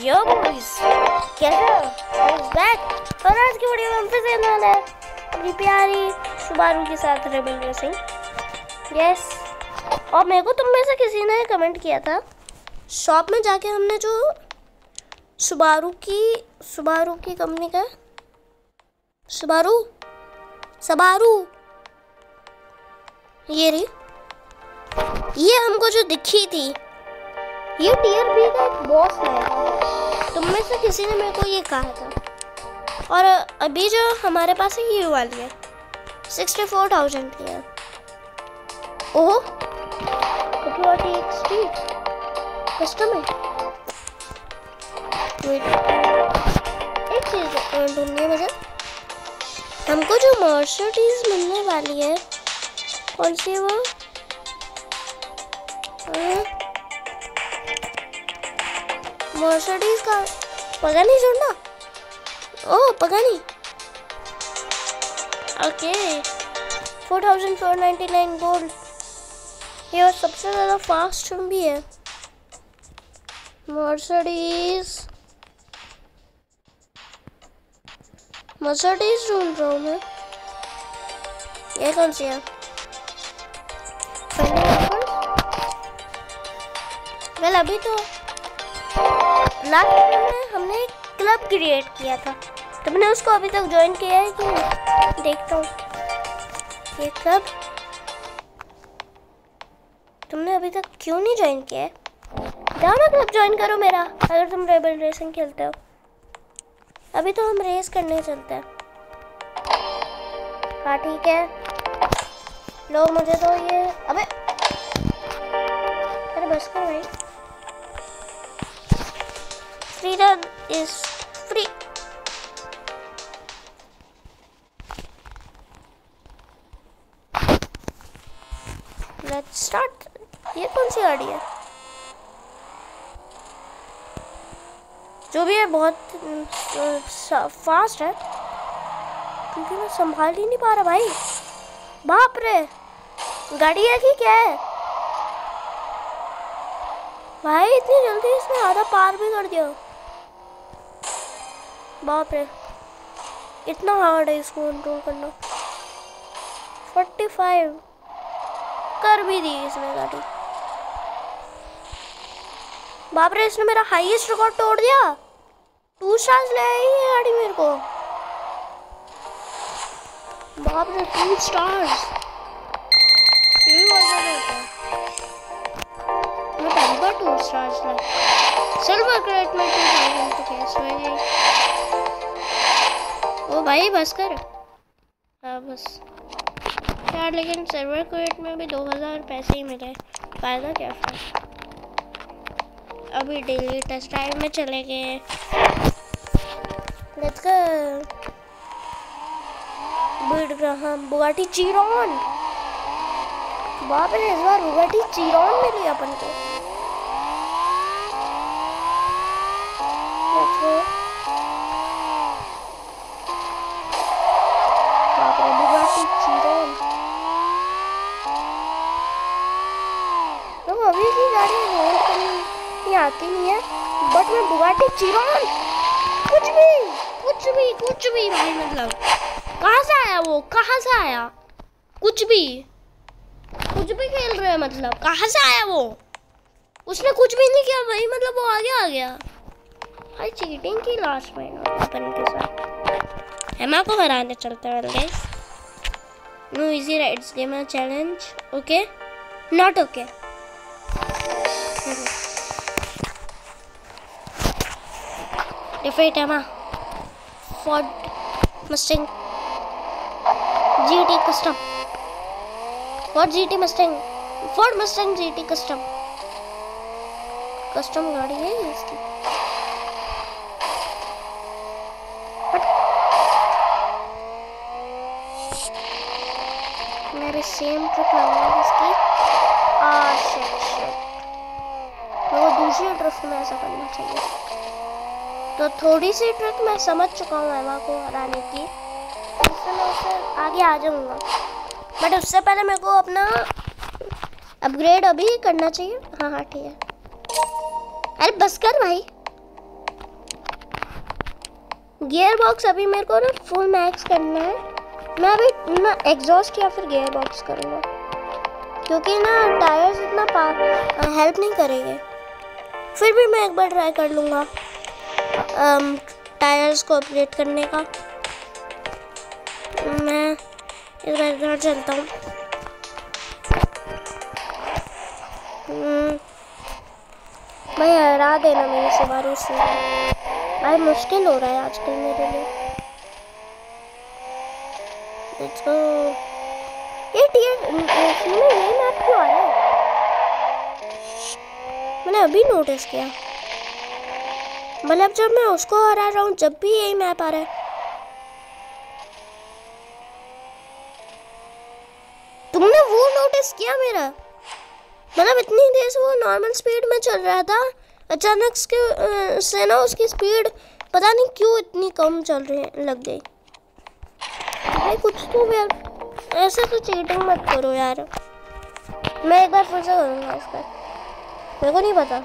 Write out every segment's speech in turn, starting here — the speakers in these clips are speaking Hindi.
यो बॉयज कैसे हो? बैक और आज की वीडियो में हम फिर से आने वाले हैं अपनी प्यारी सुबारू के साथ रेबल रेसिंग। यस, और मेरे को तुम में से किसी ने कमेंट किया था शॉप में जाके हमने जो सुबारू की कंपनी का सुबारू ये हमको जो दिखी थी, ये टीयर बी का एक बॉस है। तुम में से किसी ने मेरे को ये कहा था। और अभी जो हमारे पास है ये वाली है 64,000 की है। ओह कस्टम है। एक चीज ढूंढनी है मुझे, हमको जो मर्सिडीज मिलने वाली है कौन सी है वो? मर्सिडीज का पगानी ढूंढना। Oh Pagani, okay 4,499 gold. ये और सबसे ज़्यादा फास्ट भी है मर्सिडीज ढूंढ रहा हूँ मैं। ये कौन सी है? वेल अभी तो लास्ट में हमने एक क्लब क्रिएट किया था, तुमने उसको अभी तक ज्वाइन किया है कि नहीं? देखता हूँ ये क्लब तुमने अभी तक क्यों नहीं ज्वाइन किया है? जाओ ना क्लब ज्वाइन करो मेरा, अगर तुम रेबल रेसिंग खेलते हो। अभी तो हम रेस करने चलते हैं। हाँ ठीक है, लो मुझे तो ये अबे अरे बस कर भाई। Freedom is free. Let's start. ये कौन सी गाड़ी है? जो भी है बहुत फास्ट है, क्योंकि मैं संभाल ही नहीं पा रहा भाई। बाप रे, गाड़ी है कि क्या है भाई? इतनी जल्दी इसने आधा पार भी कर दिया। बाप रे, इतना हार्ड है इसको कंट्रोल करना। 45 कर भी दी इसने गाड़ी। बाप रे, इसने मेरा हाईएस्ट रिकॉर्ड तोड़ दिया। 2 स्टार्स ले आई है गाड़ी मेरे को। बाप रे 2 स्टार्स। मैं पहली बार 2 स्टार्स लाया। सिल्वर क्रेट में 2000 तो कैसे हो गई? ओ भाई बस कर। हाँ बस यार, लेकिन सिल्वर क्रेट में भी 2000 पैसे ही मिले, फायदा क्या फिर? अभी डेली टेस्ट ड्राइव में चले गए। Let's go. Bugatti Chiron. बाप रे, इस बार बुगाटी चिरॉन मिली अपन को। Let's go. बाप रे, बुगाटी चिरॉन। तो अभी की गाड़ी होल्ड करनी आती नहीं है, बट मैं बुगाटी चिरॉन कुछ भी भाई, मतलब कहाँ से आया वो? कहाँ से आया? कुछ भी खेल रहे हैं, मतलब कहाँ से आया वो? उसने कुछ भी नहीं किया भाई, मतलब वो आ गया भाई। चीटिंग की लास्ट में अपन के साथ एमा को हराने चलते हैं guys. No easy rides game challenge. Okay not okay. Defeat Emma. Ford Mustang GT custom. Ford Mustang GT custom गाड़ी है इसकी। मेरे सेम ट्रिक लगाऊंगा इसकी। शिट वो दूसरी ट्रिक में ऐसा करना चाहिए। तो थोड़ी सी ट्रिक मैं समझ चुका हूँ एमा को हराने की, इससे मैं उससे आगे आ जाऊँगा। बट उससे पहले मेरे को अपना अपग्रेड अभी करना चाहिए। हाँ ठीक है। अरे बस कर भाई, गियर बॉक्स अभी मेरे को ना फुल मैक्स करना है। मैं अभी ना एग्जॉस्ट या फिर गियर बॉक्स करूँगा, क्योंकि ना टायर्स इतना हेल्प नहीं करेंगे। फिर भी मैं एक बार ट्राई कर लूँगा टायर्स को अपग्रेड करने का। मैं इस बार घर चलता हूँ। भाई हरा देना मेरी सवारी से, भाई मुश्किल हो रहा है आजकल मेरे लिए। Let's go. ये मैप क्यों आ रहा है? मैंने अभी नोटिस किया, मतलब जब मैं उसको हरा रहा हूँ जब भी यही मैप आ रहा है। तुमने वो नोटिस किया मेरा? मतलब इतनी देर से वो नॉर्मल स्पीड में चल रहा था, अचानक से ना उसकी स्पीड पता नहीं क्यों इतनी कम चल रही लग गई। भाई कुछ तो यार, ऐसे तो चीटिंग मत करो यार। मैं एक बार फिर से करूँगा इसका, मेरे को नहीं पता।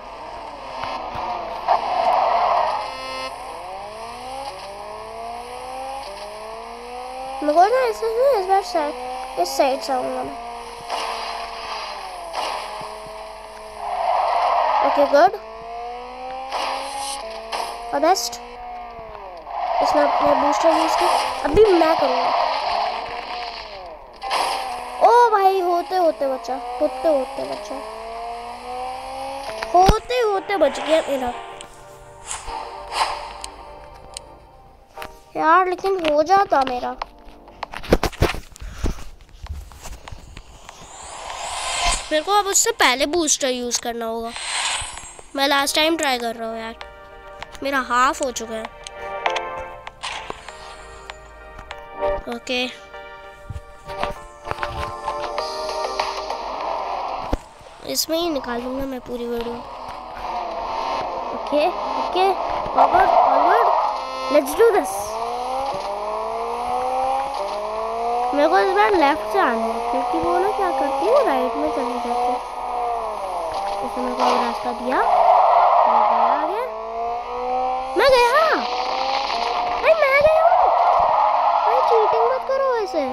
मेरे को ना ऐसा है, इस बार इस साइड से आऊँगा मैं। ओके गुड, और बेस्ट। इसने अपने बूस्टर यूज किया, अभी मैं करूँगा। ओ भाई होते होते बचा बच गया मेरा यार, लेकिन हो जाता मेरा। मेरे को अब उससे पहले बूस्टर यूज करना होगा। मैं लास्ट टाइम ट्राई कर रहा हूँ यार, मेरा हाफ हो चुका है। ओके इसमें ही निकालूंगा मैं पूरी video. Okay forward, let's do this. मेरे को इस बार लेफ्ट से आना है, क्योंकि वो ना क्या करती है, राइट में चली जाती है। इसने मेरे को रास्ता दिया, मैं गया हूँ। भाई चीटिंग मत करो ऐसे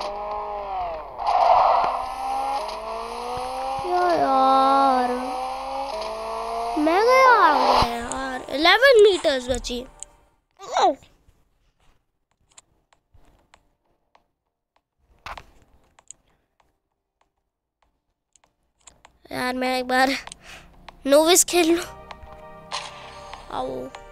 यार। मैं गया यार, 11 मीटर्स बची। यार मैं एक बार नोविस खेल लूं। आओ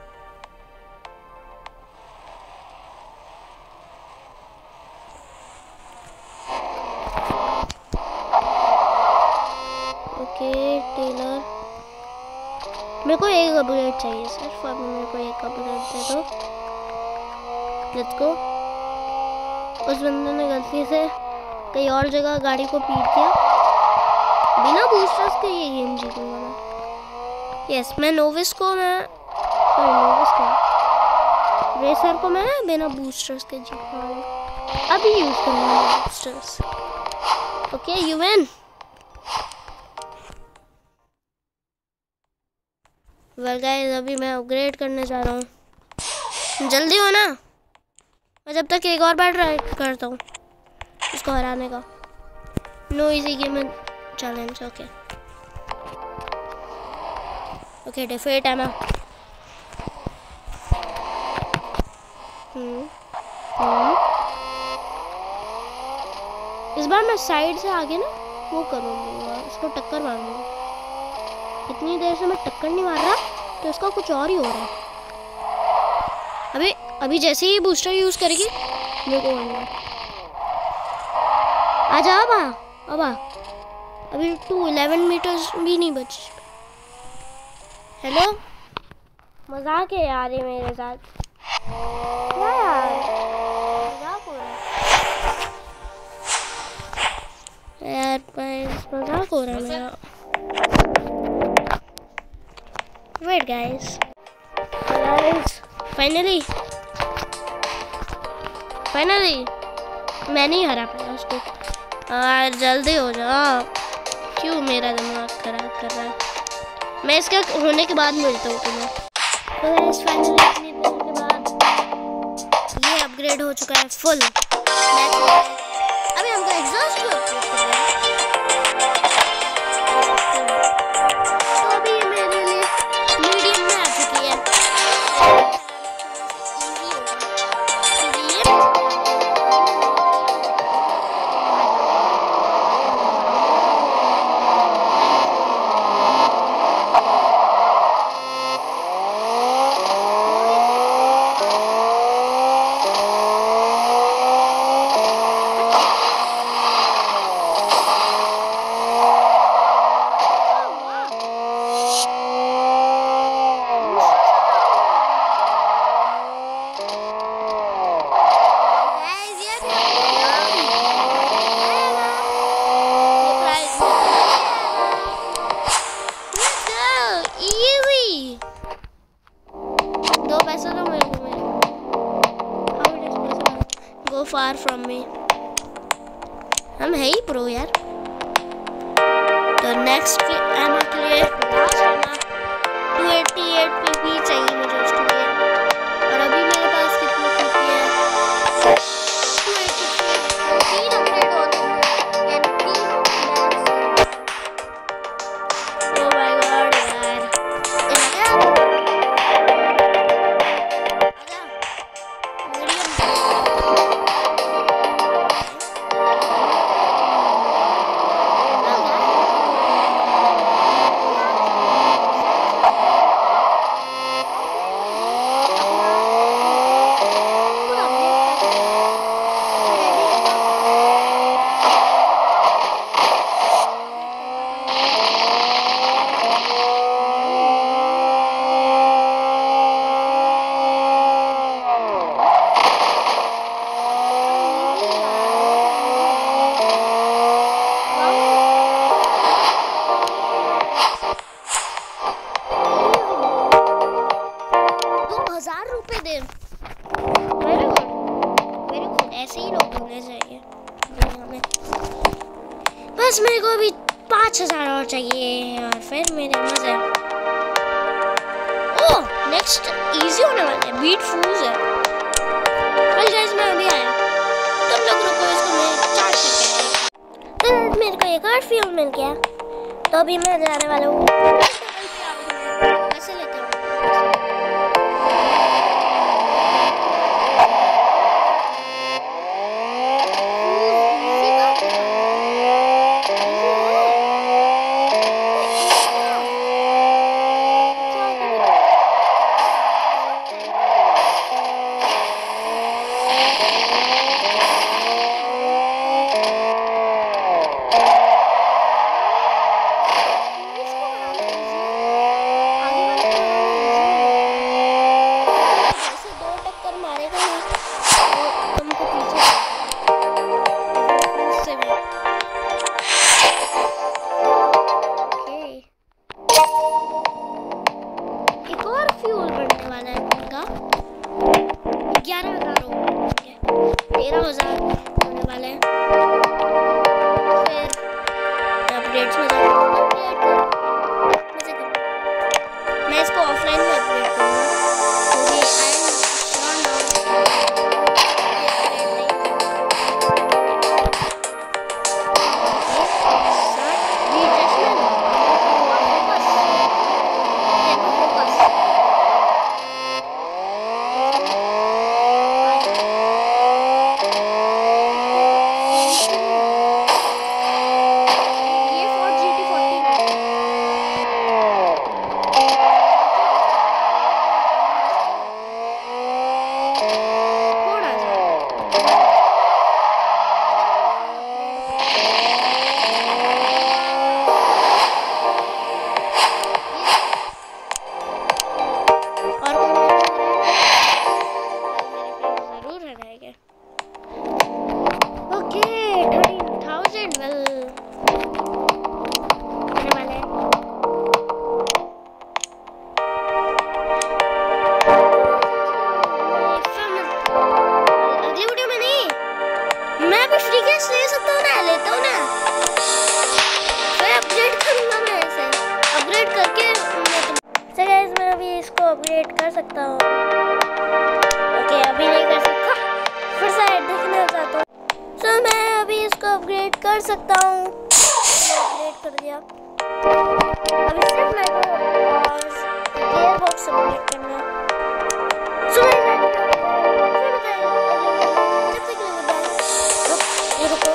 ओके टेलर, मेरे को एक अपग्रेड चाहिए सिर्फ। अब मेरे को एक अपग्रेड दे दो। Let's go. उस बंदे ने गलती से कहीं और जगह गाड़ी को पीट दिया। बिना बूस्टर्स के ये गेम जीतूंगा मैं। यस मैं नोविस को रेसर को मैं बिना बूस्टर्स के जीतूंगा। अभी यूज करूंगा boosters. Okay you win. Well guys अभी मैं अपग्रेड करने जा रहा हूँ। जल्दी हो ना, मैं जब तक एक और बार ट्राई करता हूँ इसको हराने का। No easy game challenge. Okay defeat है ना। इस बार मैं साइड से आगे ना वो करूँगा, इसको टक्कर मारूंगा। इतनी देर से मैं टक्कर नहीं मार रहा तो इसका कुछ और ही हो रहा है। अभी जैसे ही बूस्टर यूज करेगी मेरे को आ जा। अब अभी 11 मीटर्स भी नहीं बच। हेलो मजाक है यार ये मेरे साथ। क्या यार मजाक हो रहा है यार, मजाक हो रहा है मेरा। वेट गाइस फाइनली मैं नहीं हरा पाया उसको। यार जल्दी हो जाओ, क्यों मेरा दिमाग खराब कर रहा है। मैं इसके होने के बाद मिलता हूँ तुम्हें। तो गाइस फाइनली इतनी देर के बाद अपग्रेड हो चुका है फुल। अभी हमको एग्जॉस्ट भी अपग्रेड करना है। तो अभी ये मेरे लिए मीडियम में आ चुकी है। Far from me. हम है ही प्रो यार। तो नेक्स्ट एमा के लिए 288 PP चाहिए मुझे उसके लिए। और अभी मेरे पास कितनी PP है? 283 अपग्रेड होते हैं। Oh my god यार। ऐसे ही लोग होने चाहिए हमें। बस मेरे को अभी 5000 और चाहिए और फिर मेरे मजे। ओह नेक्स्ट इजी होने वाला है, बीट फूज है। वेल गाइस मैं अभी आया, तुम लोग रुको इसको मैं चार्ज करके आया। तो मेरे को एक और फ्यूल मिल गया, तो अभी मैं जाने वाला हूँ। ऐसे लेते हैं अपग्रेड कर सकता हूँ। ओके अभी नहीं कर सकता, फिर से देखना चाहता हूँ। तो मैं अभी इसको अपग्रेड कर सकता हूँ। अपग्रेड कर दिया। अभी सिर्फ मेरे को और गियर बॉक्स अपग्रेड करना है। सो फिर बताइए जब तक ये रुको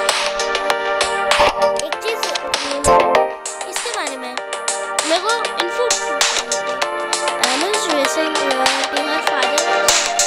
एक चीज इसके बारे में मेरे को इन्फो रेसिंग my father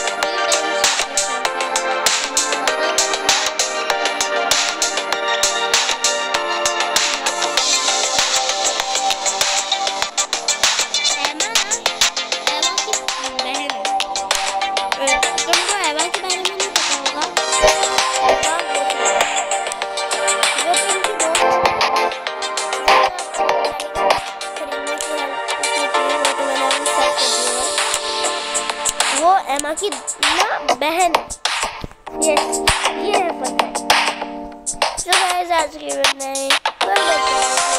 एमा की ना बहन। ये है फर्क। सो गाइस आज की वीडियो में